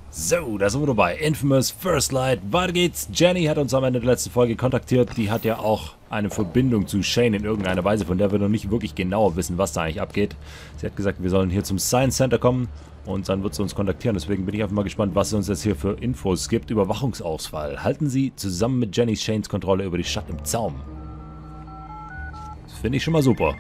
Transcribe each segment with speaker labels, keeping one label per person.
Speaker 1: So, da sind wir dabei. Infamous First Light. Weiter geht's. Jenny hat uns am Ende der letzten Folge kontaktiert. Die hat ja auch eine Verbindung zu Shane in irgendeiner Weise, von der wir noch nicht wirklich genau wissen, was da eigentlich abgeht. Sie hat gesagt, wir sollen hier zum Science Center kommen und dann wird sie uns kontaktieren. Deswegen bin ich einfach mal gespannt, was sie uns jetzt hier für Infos gibt. Überwachungsausfall. Halten Sie zusammen mit Jenny Shanes Kontrolle über die Stadt im Zaum. Das finde ich schon mal super.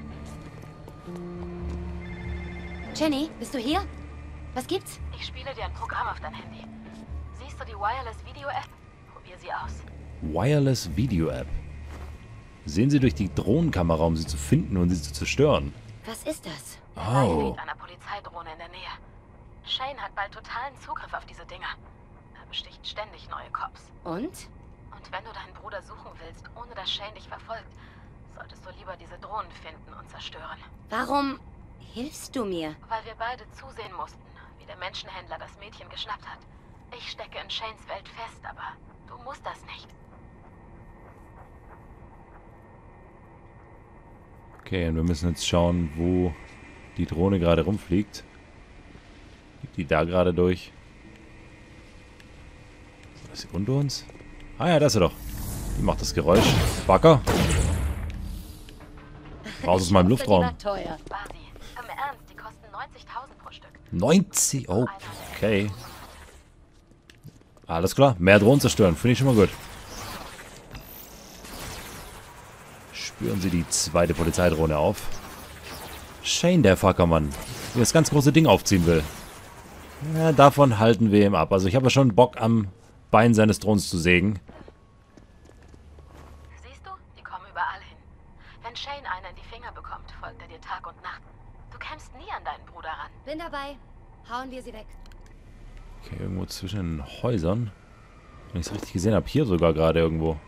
Speaker 2: Jenny, bist du hier? Was gibt's?
Speaker 3: Ich spiele dir ein Programm auf dein Handy. Siehst du die Wireless Video App? Probier sie aus.
Speaker 1: Wireless Video App. Sehen Sie durch die Drohnenkamera, um sie zu finden und sie zu zerstören.
Speaker 2: Was ist das?
Speaker 1: Oh.
Speaker 3: Liegt einer Polizeidrohne in der Nähe. Shane hat bald totalen Zugriff auf diese Dinger. Er besticht ständig neue Cops.
Speaker 2: Und?
Speaker 3: Und wenn du deinen Bruder suchen willst, ohne dass Shane dich verfolgt, solltest du lieber diese Drohnen finden und zerstören.
Speaker 2: Warum hilfst du mir?
Speaker 3: Weil wir beide zusehen mussten, wie der Menschenhändler das Mädchen geschnappt hat. Ich stecke in Shanes Welt fest, aber du musst das nicht.
Speaker 1: Okay, und wir müssen jetzt schauen, wo die Drohne gerade rumfliegt. Fliegt die da gerade durch? Ist sie unter uns? Ah ja, da ist sie doch. Die macht das Geräusch. Backer. Raus aus meinem Luftraum.
Speaker 2: Teuer.
Speaker 3: Basi, im Ernst, die kosten 90.000 pro Stück.
Speaker 1: 90? Oh, okay. Alles klar. Mehr Drohnen zerstören. Finde ich schon mal gut. Spüren Sie die zweite Polizeidrohne auf. Shane, der Fuckermann. Der das ganz große Ding aufziehen will. Ja, davon halten wir ihm ab. Also ich habe ja schon Bock, am Bein seines Throns zu sägen.
Speaker 3: Siehst du, die kommen überall hin. Wenn Shane einen in die Finger bekommt, folgt er dir Tag und Nacht. Du kämpfst nie an deinen Bruder ran.
Speaker 2: Bin dabei. Hauen wir sie weg.
Speaker 1: Okay, irgendwo zwischen den Häusern. Wenn ich es richtig gesehen habe, hier sogar gerade irgendwo.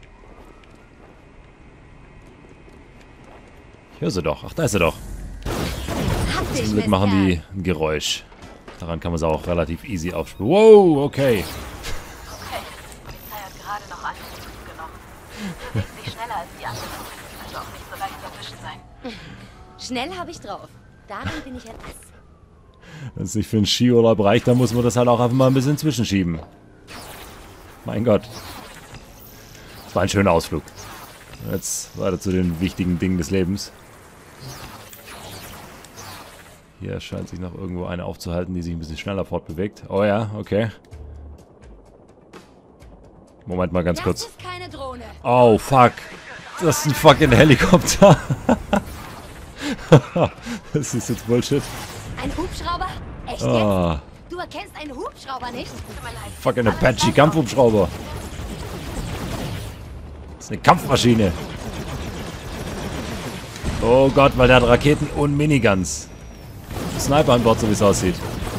Speaker 1: Ich höre sie doch. Ach, da ist sie doch.
Speaker 2: Hab dich,
Speaker 1: Zum Glück machen
Speaker 2: Mist,
Speaker 1: die ein Geräusch. Daran kann man sie auch relativ easy aufspüren. Wow, okay.
Speaker 3: Okay, die Polizei hat gerade noch einen genommen. Du bewegst dich schneller als die anderen. Also auch nicht so leicht zu erwischen sein.
Speaker 2: Schnell habe ich drauf. Darin bin ich ein Ass.
Speaker 1: Wenn es nicht für einen Skiurlaub reicht, dann muss man das halt auch einfach mal ein bisschen zwischenschieben. Mein Gott. Das war ein schöner Ausflug. Jetzt weiter zu den wichtigen Dingen des Lebens. Hier scheint sich noch irgendwo eine aufzuhalten, die sich ein bisschen schneller fortbewegt. Oh ja, okay. Moment mal ganz
Speaker 2: Das
Speaker 1: kurz.
Speaker 2: ist keine Drohne.
Speaker 1: Oh, fuck. Das ist ein fucking Helikopter. Das ist jetzt Bullshit.
Speaker 2: Ein Hubschrauber? Echt
Speaker 1: Oh,
Speaker 2: jetzt? Du erkennst einen Hubschrauber nicht?
Speaker 3: Tut mir leid.
Speaker 1: fucking Apache Kampfhubschrauber. Das ist eine Kampfmaschine. Oh Gott, weil der hat Raketen und Miniguns. Sniper an Bord, so wie es aussieht.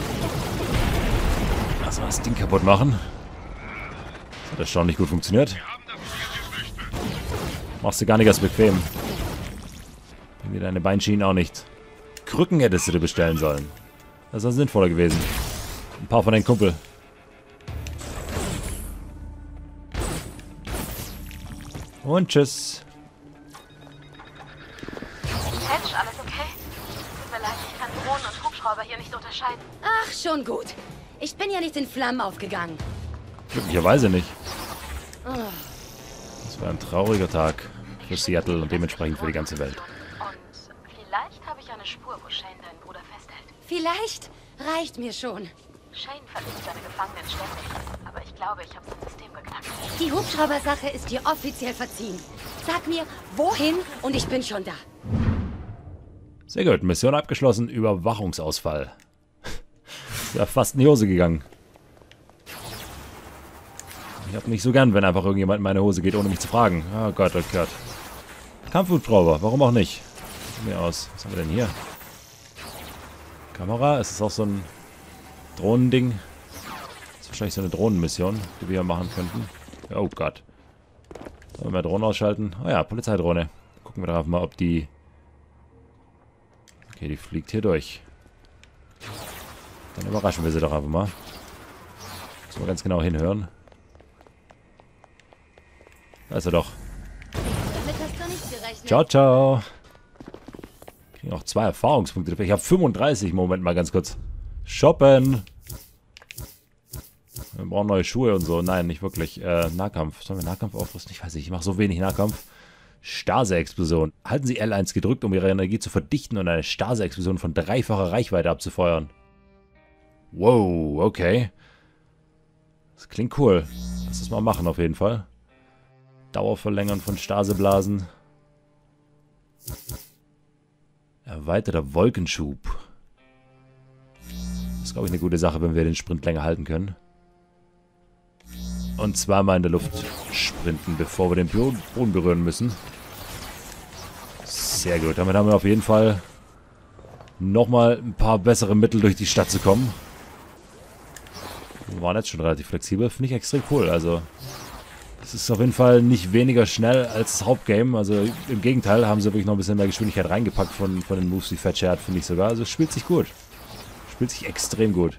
Speaker 1: Lass mal das Ding kaputt machen. Das hat erstaunlich gut funktioniert. Machst du gar nicht erst bequem. Bring dir deine Beinschienen auch nicht. Krücken hättest du dir bestellen sollen. Das wäre sinnvoller gewesen. Ein paar von deinen Kumpel. Und tschüss.
Speaker 3: Hedge, alles okay? Tut mir leid, ich kann Drohnen und Hubschrauber hier nicht unterscheiden.
Speaker 2: Ach, schon gut. Ich bin ja nicht in Flammen aufgegangen.
Speaker 1: Glücklicherweise nicht. Das war ein trauriger Tag für Seattle und dementsprechend für die ganze Welt.
Speaker 3: Und vielleicht habe ich eine Spur, wo Shane deinen Bruder festhält.
Speaker 2: Vielleicht reicht mir schon.
Speaker 3: Shane verliest seine Gefangenen ständig, aber ich glaube, ich habe sein System geknackt.
Speaker 2: Die Hubschraubersache ist dir offiziell verziehen. Sag mir, wohin und ich bin schon da.
Speaker 1: Sehr gut, Mission abgeschlossen, Überwachungsausfall. Ja, fast in die Hose gegangen. Ich hab nicht so gern, wenn einfach irgendjemand in meine Hose geht, ohne mich zu fragen. Oh Gott, oh Gott. Kampfhubschrauber, warum auch nicht? Sieht mir aus. Was haben wir denn hier? Kamera, ist es auch so ein Drohnending? Das ist wahrscheinlich so eine Drohnenmission, die wir hier machen könnten. Oh Gott. Sollen wir mal Drohnen ausschalten? Oh ja, Polizeidrohne. Gucken wir doch einfach mal, ob die... Okay, die fliegt hier durch. Dann überraschen wir sie doch einfach mal. Müssen wir ganz genau hinhören. Da ist er doch.
Speaker 2: Damit hast du nicht gerechnet.
Speaker 1: Ciao, ciao. Kriegen auch 2 Erfahrungspunkte dafür. Ich habe 35. Moment mal ganz kurz. Shoppen. Wir brauchen neue Schuhe und so. Nein, nicht wirklich. Nahkampf. Sollen wir Nahkampf aufrüsten? Ich weiß nicht, ich mache so wenig Nahkampf. Stase-Explosion. Halten Sie L1 gedrückt, um Ihre Energie zu verdichten und eine Stase-Explosion von 3-facher Reichweite abzufeuern. Wow, okay. Das klingt cool. Lass das mal machen auf jeden Fall. Dauerverlängern von Staseblasen. Erweiterter Wolkenschub. Das ist, glaube ich, eine gute Sache, wenn wir den Sprint länger halten können. Und zweimal in der Luft sprinten, bevor wir den Boden berühren müssen. Sehr gut. Damit haben wir auf jeden Fall nochmal ein paar bessere Mittel, durch die Stadt zu kommen. Wir waren jetzt schon relativ flexibel. Finde ich extrem cool. Also, es ist auf jeden Fall nicht weniger schnell als das Hauptgame. Also, im Gegenteil, haben sie wirklich noch ein bisschen mehr Geschwindigkeit reingepackt von den Moves, die Fat Share hat, finde ich sogar. Also, es spielt sich gut. Spielt sich extrem gut.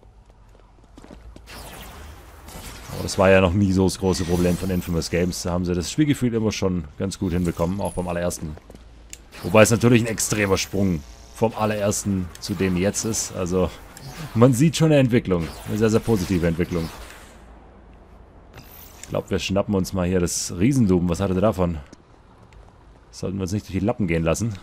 Speaker 1: Aber das war ja noch nie so das große Problem von Infamous Games. Da haben sie das Spielgefühl immer schon ganz gut hinbekommen, auch beim allerersten. Wobei es natürlich ein extremer Sprung vom allerersten zu dem jetzt ist. Also, man sieht schon eine Entwicklung. Eine sehr, sehr positive Entwicklung. Ich glaube, wir schnappen uns mal hier das Riesendoom. Was hatte der davon? Sollten wir uns nicht durch die Lappen gehen lassen.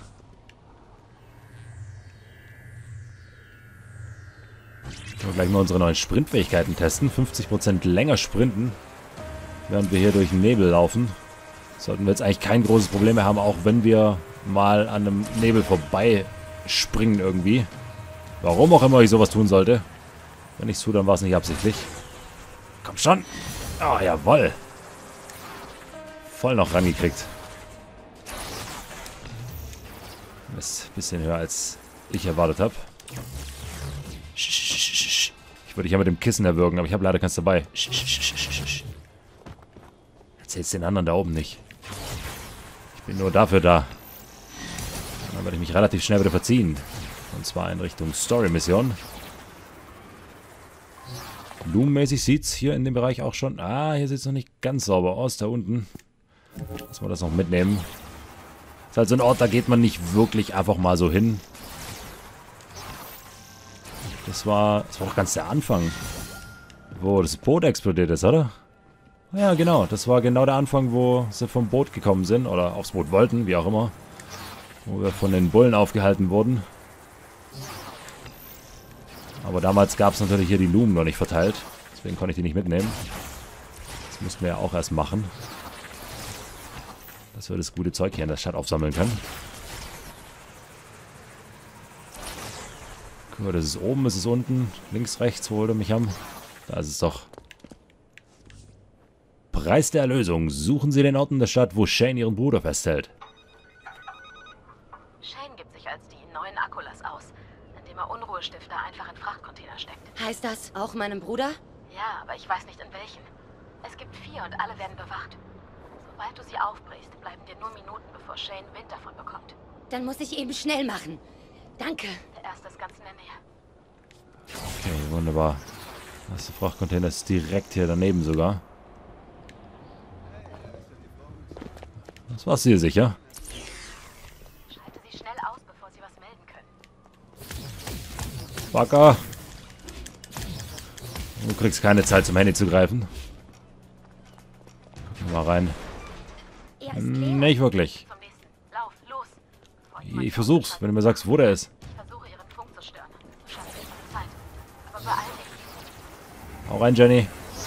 Speaker 1: Wir gleich mal unsere neuen Sprintfähigkeiten testen. 50% länger sprinten, während wir hier durch den Nebel laufen. Sollten wir jetzt eigentlich kein großes Problem mehr haben, auch wenn wir mal an einem Nebel vorbei springen irgendwie. Warum auch immer ich sowas tun sollte. Wenn ich es tue, dann war es nicht absichtlich. Komm schon. Ah, jawoll. Voll noch rangekriegt. Ist ein bisschen höher, als ich erwartet habe. Ich würde dich ja mit dem Kissen erwürgen, aber ich habe leider keins dabei. Erzähl's den anderen da oben nicht. Ich bin nur dafür da. Dann werde ich mich relativ schnell wieder verziehen. Und zwar in Richtung Story-Mission. Blumenmäßig sieht es hier in dem Bereich auch schon. Ah, hier sieht es noch nicht ganz sauber aus, da unten. Lassen wir das noch mitnehmen. Das ist halt so ein Ort, da geht man nicht wirklich einfach mal so hin. Das war doch ganz der Anfang, wo das Boot explodiert ist, oder? Ja, genau. Das war genau der Anfang, wo sie vom Boot gekommen sind. Oder aufs Boot wollten, wie auch immer. Wo wir von den Bullen aufgehalten wurden. Aber damals gab es natürlich hier die Lumen noch nicht verteilt. Deswegen konnte ich die nicht mitnehmen. Das mussten wir ja auch erst machen. Dass wir das gute Zeug hier in der Stadt aufsammeln können. Guck mal, das ist oben, ist es unten. Links, rechts, wo wollt ihr mich haben? Da ist es doch. Preis der Erlösung. Suchen Sie den Ort in der Stadt, wo Shane ihren Bruder festhält.
Speaker 3: Shane gibt sich als die neuen Akkulas aus, indem er Unruhestifter einfach in Frachtcontainer steckt.
Speaker 2: Heißt das auch meinem Bruder?
Speaker 3: Ja, aber ich weiß nicht in welchen. Es gibt 4 und alle werden bewacht. Sobald du sie aufbrichst, bleiben dir nur Minuten, bevor Shane Wind davon bekommt.
Speaker 2: Dann muss ich eben schnell machen. Danke.
Speaker 3: Der erste ist ganz in der Nähe.
Speaker 1: Okay, wunderbar. Das ist der Frachtcontainer ist direkt hier daneben sogar. Das war's hier sicher.
Speaker 3: Schalte sie schnell aus, bevor sie was melden können.
Speaker 1: Fucker. Du kriegst keine Zeit zum Handy zu greifen. Gucken wir mal rein. Nicht wirklich.
Speaker 3: Zum nächsten. Lauf, los.
Speaker 1: Ich versuch's, wenn du mir sagst, wo der ist.
Speaker 3: Ich versuche ihren Funk zu stören. Du schaffst nicht viel Zeit. Aber beeil dich.
Speaker 1: Hau rein, Jenny.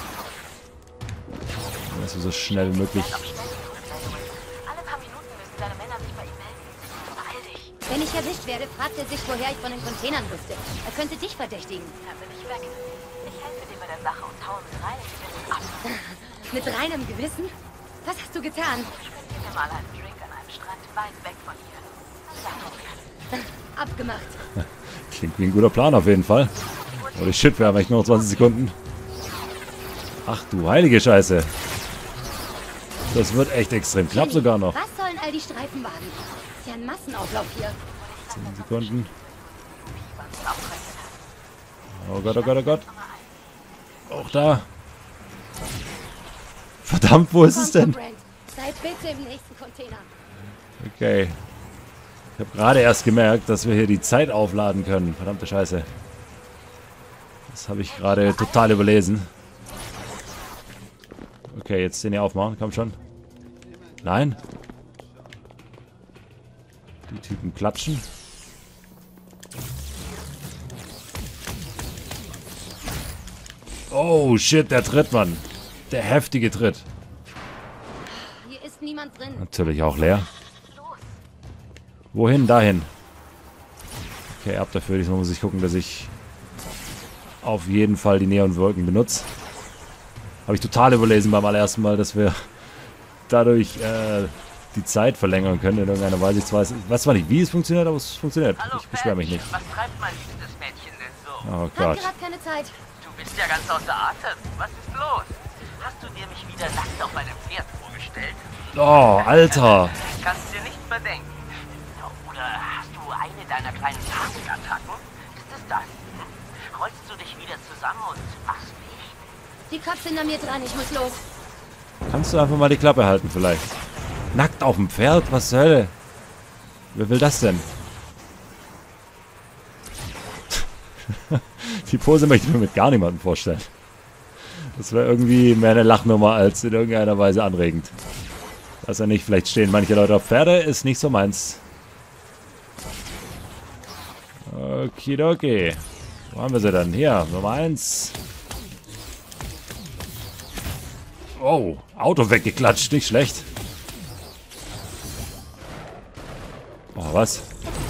Speaker 1: Das ist so schnell wie möglich.
Speaker 3: Alle paar Minuten müssen deine Männer sich bei ihm melden. Beeil dich.
Speaker 2: Wenn ich erwischt werde, fragt er sich, woher ich von den Containern wusste. Er könnte dich verdächtigen.
Speaker 3: Dann bin ich weg. Ich helfe dir bei der Sache und haue mit reinem Gewissen ab.
Speaker 2: Mit reinem Gewissen? Was hast du getan?
Speaker 3: Spendier mir mal einen Drink an einem Strand weit weg von hier.
Speaker 2: Abgemacht.
Speaker 1: Klingt wie ein guter Plan auf jeden Fall. Holy shit, wir haben echt noch 20 Sekunden. Ach du heilige Scheiße. Das wird echt extrem knapp sogar noch.
Speaker 2: Was sollen all die Streifenwagen? Ist ja ein Massenauflauf hier.
Speaker 1: 10 Sekunden. Oh Gott, oh Gott, oh Gott. Auch da. Verdammt, wo ist es denn?
Speaker 2: Brent, sei bitte im nächsten Container.
Speaker 1: Okay. Ich habe gerade erst gemerkt, dass wir hier die Zeit aufladen können. Verdammte Scheiße. Das habe ich gerade total überlesen. Okay, jetzt den hier aufmachen. Komm schon. Nein. Die Typen klatschen. Oh, shit, der Tritt, Mann. Der heftige Tritt.
Speaker 2: Hier ist niemand drin.
Speaker 1: Natürlich auch leer. Wohin? Dahin. Okay, ab dafür. Diesmal muss ich gucken, dass ich auf jeden Fall die Neonwolken benutze. Habe ich total überlesen beim allerersten Mal, dass wir dadurch die Zeit verlängern können in irgendeiner Weise. Ich weiß zwar nicht, wie es funktioniert, aber es funktioniert.
Speaker 4: Hallo,
Speaker 1: Ich beschwere mich nicht.
Speaker 4: Was treibt mein liebstes Mädchen denn so?
Speaker 1: Oh
Speaker 2: Hab
Speaker 1: Gott.
Speaker 2: gerade keine Zeit.
Speaker 4: Du bist ja ganz außer Atem. Was ist los? Hast du dir mich wieder nackt auf einem Pferd vorgestellt?
Speaker 1: Oh, Alter.
Speaker 4: Kannst dir nicht verdenken. Oder hast du eine deiner kleinen Panikattacken? Ist es das? Rollst du dich wieder zusammen und machst nicht?
Speaker 2: Die Cops sind an mir dran. Ich muss los.
Speaker 1: Kannst du einfach mal die Klappe halten vielleicht? Nackt auf dem Pferd? Was zur Hölle? Wer will das denn? Die Pose möchte ich mir mit gar niemandem vorstellen. Das wäre irgendwie mehr eine Lachnummer als in irgendeiner Weise anregend. Weiß ja nicht, vielleicht stehen manche Leute auf Pferde, ist nicht so meins. Okidoki. Wo haben wir sie dann? Hier, Nummer 1. Oh, Auto weggeklatscht, nicht schlecht. Oh, was?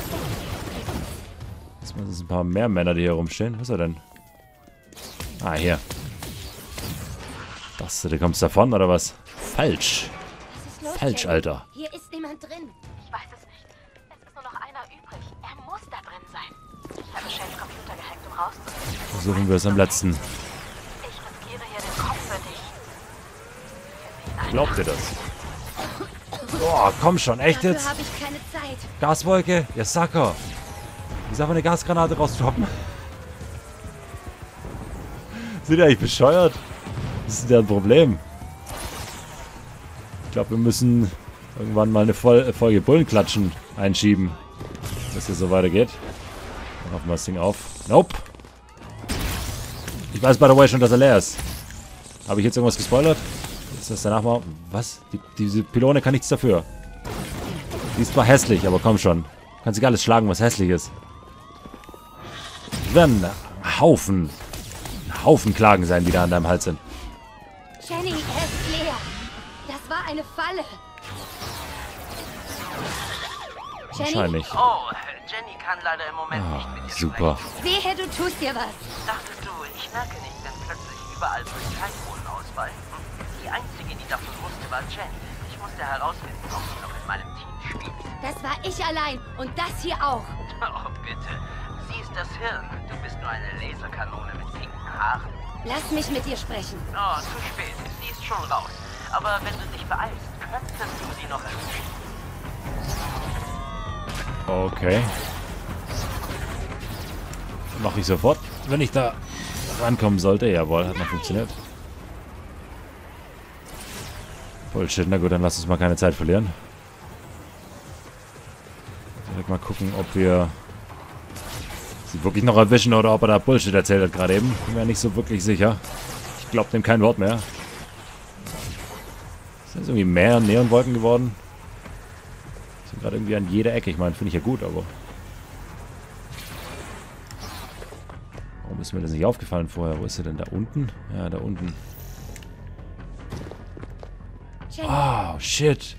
Speaker 1: Das sind ein paar mehr Männer, die hier rumstehen. Was ist er denn? Ah, hier. Dachtest du, du kommst davon, oder was? Falsch.
Speaker 2: Was ist los,
Speaker 1: Falsch,
Speaker 2: Jenny?
Speaker 1: Alter.
Speaker 2: Hier ist niemand drin.
Speaker 3: Ich weiß es nicht. Es ist nur noch einer übrig. Er muss da drin sein. Ich habe Shanes Computer gehackt, um rauszufinden.
Speaker 1: Versuchen wir es am letzten.
Speaker 3: Ich riskiere hier den Kopf für dich.
Speaker 1: Glaubt ihr das? Oh, komm schon, echt
Speaker 2: Dafür
Speaker 1: jetzt?
Speaker 2: habe ich keine Zeit.
Speaker 1: Gaswolke? Ja, Sacker. Wie soll man eine Gasgranate rausdroppen? Sind die eigentlich bescheuert? Was ist denn deren Problem? Ich glaube, wir müssen irgendwann mal eine Folge Bullenklatschen einschieben. Dass es so weitergeht. Dann hoffen wir das Ding auf. Nope. Ich weiß by the way schon, dass er leer ist. Habe ich jetzt irgendwas gespoilert? Ist das danach mal... Was? Diese Pylone kann nichts dafür. Die ist zwar hässlich, aber komm schon. Kannst dich alles schlagen, was hässlich ist. Es werden ein Haufen Klagen sein, die da an deinem Hals sind.
Speaker 2: Jenny, er ist leer. Das war eine Falle. Jenny,
Speaker 1: Wahrscheinlich.
Speaker 4: Oh, Jenny kann leider im Moment nicht mit dir
Speaker 1: Super.
Speaker 4: sprechen.
Speaker 2: wehe, du tust dir was.
Speaker 4: Dachtest du, ich merke nicht, wenn plötzlich überall Polizeidrohnen ausfallen? Die einzige, die davon wusste, war Jenny. Ich musste herausfinden, ob sie noch in meinem Team spielt.
Speaker 2: Das war ich allein. Und das hier auch.
Speaker 4: Oh, bitte. Sie ist das Hirn. Du bist nur eine Laserkanone mit pinken Haaren.
Speaker 2: Lass mich mit dir sprechen.
Speaker 4: Oh, zu spät. Sie ist schon raus. Aber wenn du dich beeilst, könntest du sie noch erwischen.
Speaker 1: Okay. Mache ich sofort, wenn ich da rankommen sollte. Jawohl, hat noch funktioniert. Bullshit, na gut, dann lass uns mal keine Zeit verlieren. Direkt mal gucken, ob wir sie wirklich noch erwischen oder ob er da Bullshit erzählt hat gerade eben. Bin mir nicht so wirklich sicher. Ich glaube dem kein Wort mehr. Sind irgendwie mehr Neonwolken geworden? Sind gerade irgendwie an jeder Ecke. Ich meine, finde ich ja gut, aber... Warum ist mir das nicht aufgefallen vorher? Wo ist er denn? Da unten? Ja, da unten.
Speaker 2: Jenny,
Speaker 1: Oh, shit.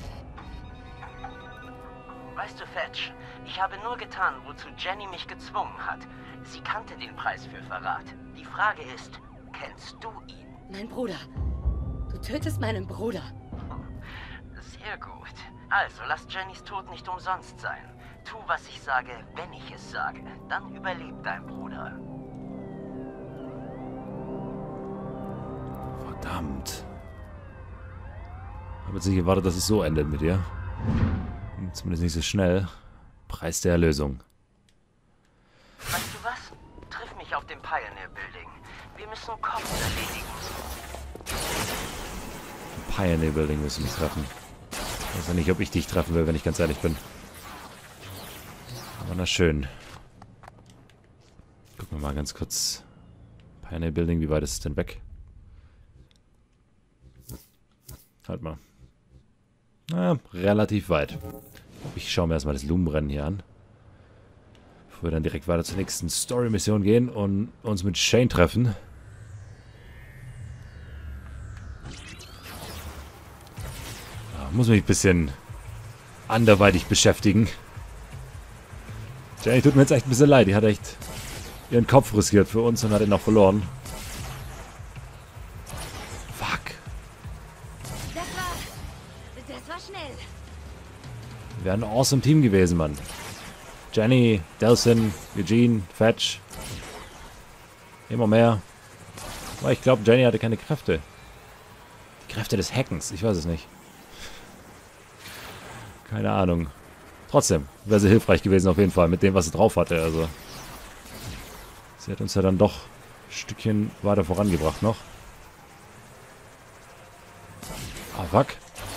Speaker 4: Weißt du, Fetch, ich habe nur getan, wozu Jenny mich gezwungen hat. Sie kannte den Preis für Verrat. Die Frage ist, kennst du ihn?
Speaker 2: mein Bruder. Du tötest meinen Bruder.
Speaker 4: Sehr gut. Also, lass Jennys Tod nicht umsonst sein. Tu, was ich sage, wenn ich es sage. Dann überlebt dein Bruder.
Speaker 1: Verdammt. Ich habe jetzt nicht gewartet, dass es so endet mit dir. Zumindest nicht so schnell. Preis der Erlösung.
Speaker 4: Weißt du was? Triff mich auf dem Pioneer Building. Wir müssen Cops erledigen.
Speaker 1: Pioneer Building müssen wir treffen. Ich weiß ja nicht, ob ich dich treffen will, wenn ich ganz ehrlich bin. Aber na schön. Gucken wir mal ganz kurz. Pioneer Building, wie weit ist es denn weg? Halt mal. Na, relativ weit. Ich schaue mir erstmal das Lumenrennen hier an. Bevor wir dann direkt weiter zur nächsten Story-Mission gehen und uns mit Shane treffen. Ja, muss mich ein bisschen anderweitig beschäftigen. Jenny tut mir jetzt echt ein bisschen leid. Die hat echt ihren Kopf riskiert für uns und hat ihn noch verloren. Fuck.
Speaker 2: Das war schnell.
Speaker 1: Wir wären ein awesome Team gewesen, Mann. Jenny, Delsin, Eugene, Fetch. Immer mehr. Aber ich glaube, Jenny hatte keine Kräfte. Die Kräfte des Hackens, ich weiß es nicht. Keine Ahnung. Trotzdem, wäre sie hilfreich gewesen auf jeden Fall, mit dem, was sie drauf hatte. Also, sie hat uns ja dann doch ein Stückchen weiter vorangebracht noch. Ah, fuck.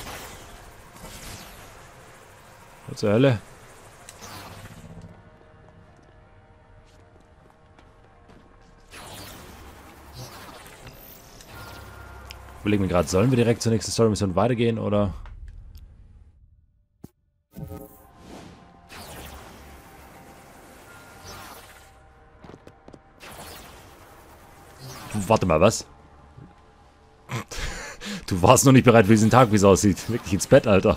Speaker 1: Was zur Hölle? Überlegen wir gerade, sollen wir direkt zur nächsten Story-Mission weitergehen, oder? Warte mal, was? Du warst noch nicht bereit für diesen Tag, wie es aussieht. Wirklich ins Bett, Alter.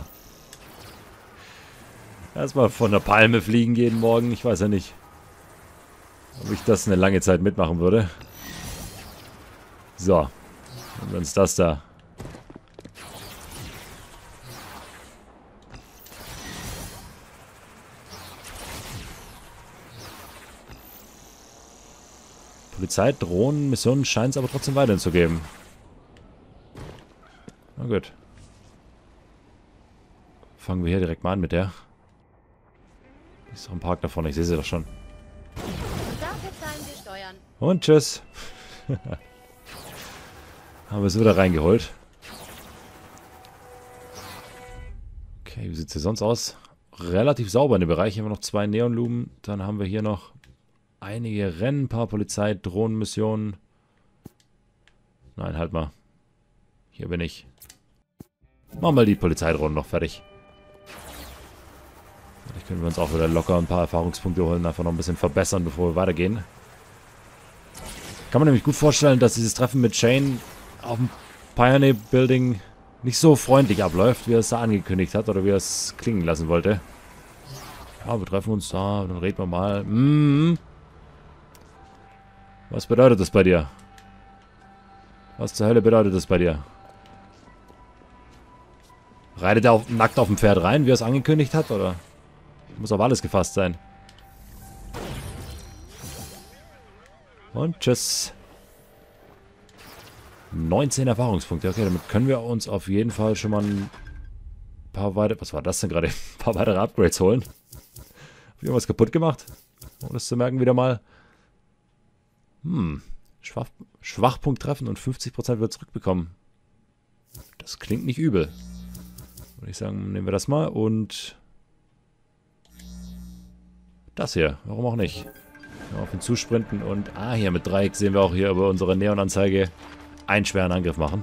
Speaker 1: Erstmal von der Palme fliegen jeden Morgen. Ich weiß ja nicht, ob ich das eine lange Zeit mitmachen würde. So. Und uns das da. Polizei, Drohnen, Missionen scheint es aber trotzdem weiterhin zu geben. Na gut. Fangen wir hier direkt mal an mit der. Die ist doch im Park da vorne, ich sehe sie doch schon.
Speaker 2: Dafür zahlen wir Steuern.
Speaker 1: Und tschüss. Haben wir es wieder reingeholt. Okay, wie sieht es hier sonst aus? Relativ sauber in dem Bereich. Hier haben wir noch 2 Neonlumen. Dann haben wir hier noch einige Rennen, ein paar Polizei, Drohnenmissionen. Nein, halt mal. Hier bin ich. Machen wir die Polizeidrohnen noch fertig. Vielleicht können wir uns auch wieder locker ein paar Erfahrungspunkte holen, einfach noch ein bisschen verbessern, bevor wir weitergehen. Kann man nämlich gut vorstellen, dass dieses Treffen mit Shane auf dem Pioneer Building nicht so freundlich abläuft, wie er es da angekündigt hat oder wie er es klingen lassen wollte. Ja, wir treffen uns da, dann reden wir mal. Was bedeutet das bei dir? Was zur Hölle bedeutet das bei dir? Reitet er nackt auf dem Pferd rein, wie er es angekündigt hat, oder? Muss auf alles gefasst sein. Und tschüss. 19 Erfahrungspunkte. Okay, damit können wir uns auf jeden Fall schon mal ein paar weitere... Was war das denn gerade? Ein paar weitere Upgrades holen. Hab ich irgendwas kaputt gemacht? Um das zu merken wieder mal. Schwachpunkt treffen und 50% wird zurückbekommen. Das klingt nicht übel. Würde ich sagen, nehmen wir das mal und... Das hier. Warum auch nicht? Auf ihn zusprinten und... hier mit Dreieck sehen wir auch hier über unsere Neonanzeige einen schweren Angriff machen.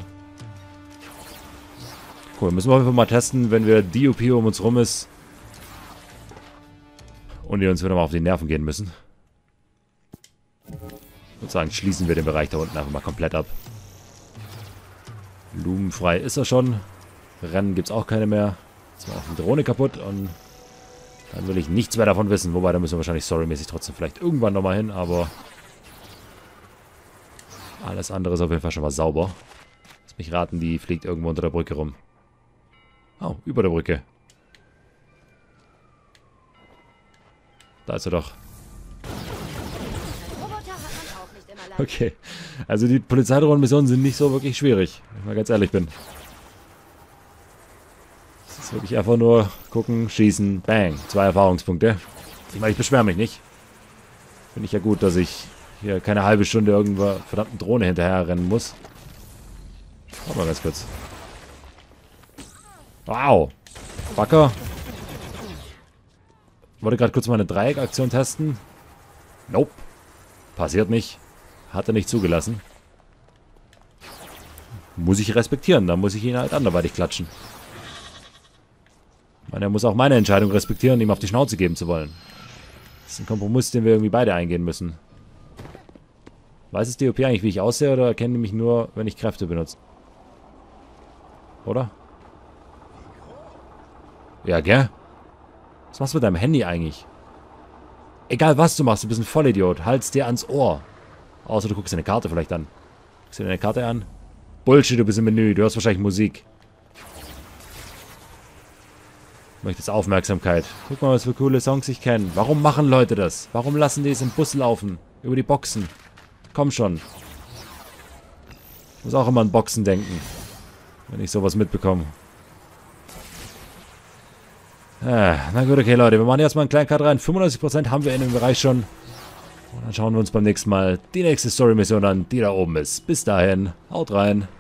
Speaker 1: Cool, müssen wir einfach mal testen, wenn wir DOP um uns rum ist und die uns wieder mal auf die Nerven gehen müssen. Ich würde sagen, schließen wir den Bereich da unten einfach mal komplett ab. Lumenfrei ist er schon. Rennen gibt es auch keine mehr. Jetzt war auch die Drohne kaputt und dann will ich nichts mehr davon wissen. Wobei, da müssen wir wahrscheinlich storymäßig trotzdem vielleicht irgendwann nochmal hin, aber alles andere ist auf jeden Fall schon mal sauber. Lass mich raten, die fliegt irgendwo unter der Brücke rum. Oh, über der Brücke. Da ist er doch. Okay, also die Polizeidrohnenmissionen sind nicht so wirklich schwierig, wenn ich mal ganz ehrlich bin. Es ist wirklich einfach nur gucken, schießen, bang, 2 Erfahrungspunkte. Ich meine, ich beschwere mich nicht. Finde ich ja gut, dass ich hier keine halbe Stunde irgendwo verdammten Drohne hinterher rennen muss. Warte mal ganz kurz. Wow. Backer. Wollte gerade kurz mal eine Dreieckaktion testen. Nope. Passiert nicht. Hat er nicht zugelassen. Muss ich respektieren. Da muss ich ihn halt anderweitig klatschen. Ich meine, er muss auch meine Entscheidung respektieren, ihm auf die Schnauze geben zu wollen. Das ist ein Kompromiss, den wir irgendwie beide eingehen müssen. Weiß es DOP eigentlich, wie ich aussehe, oder erkennen die mich nur, wenn ich Kräfte benutze? Oder? Ja, gell? Was machst du mit deinem Handy eigentlich? Egal was du machst, du bist ein Vollidiot. Halt's dir ans Ohr. Außer du guckst deine Karte vielleicht an. Guckst du deine Karte an? Bullshit, du bist im Menü. Du hörst wahrscheinlich Musik. Du möchtest Aufmerksamkeit. Guck mal, was für coole Songs ich kenne. Warum machen Leute das? Warum lassen die es im Bus laufen? Über die Boxen. Komm schon. Ich muss auch immer an Boxen denken. Wenn ich sowas mitbekomme. Na gut, okay, Leute. Wir machen erstmal einen kleinen Cut rein. 95% haben wir in dem Bereich schon. Und dann schauen wir uns beim nächsten Mal die nächste Story-Mission an, die da oben ist. Bis dahin, haut rein.